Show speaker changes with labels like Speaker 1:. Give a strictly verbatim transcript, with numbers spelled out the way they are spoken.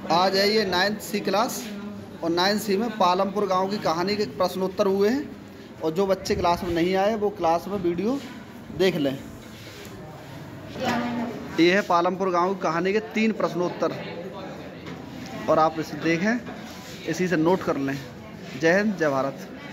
Speaker 1: आज है ये नाइन्थ सी क्लास और नाइन्थ सी में पालमपुर गांव की कहानी के प्रश्नोत्तर हुए हैं। और जो बच्चे क्लास में नहीं आए वो क्लास में वीडियो देख लें। ये है पालमपुर गांव की कहानी के तीन प्रश्नोत्तर और आप इसे देखें, इसी से नोट कर लें। जय हिंद, जय भारत।